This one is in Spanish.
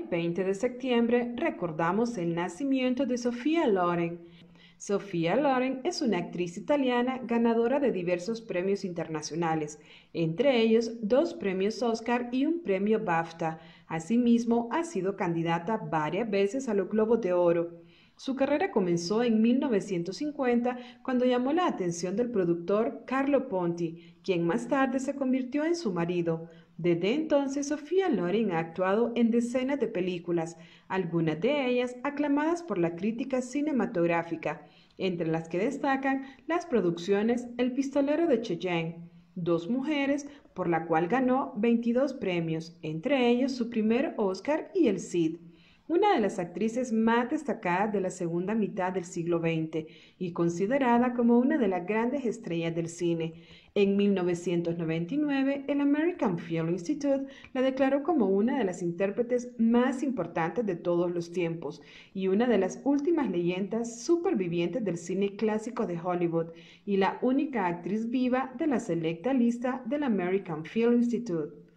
20 de septiembre recordamos el nacimiento de Sofía Loren. Sofía Loren es una actriz italiana ganadora de diversos premios internacionales, entre ellos 2 premios Oscar y un premio BAFTA. Asimismo, ha sido candidata varias veces a los Globos de Oro. Su carrera comenzó en 1950 cuando llamó la atención del productor Carlo Ponti, quien más tarde se convirtió en su marido. Desde entonces, Sofía Loren ha actuado en decenas de películas, algunas de ellas aclamadas por la crítica cinematográfica, entre las que destacan las producciones El pistolero de Cheyenne, Dos mujeres, por la cual ganó 22 premios, entre ellos su primer Oscar y el Cid. Una de las actrices más destacadas de la segunda mitad del siglo XX y considerada como una de las grandes estrellas del cine. En 1999, el American Film Institute la declaró como una de las intérpretes más importantes de todos los tiempos y una de las últimas leyendas supervivientes del cine clásico de Hollywood y la única actriz viva de la selecta lista del American Film Institute.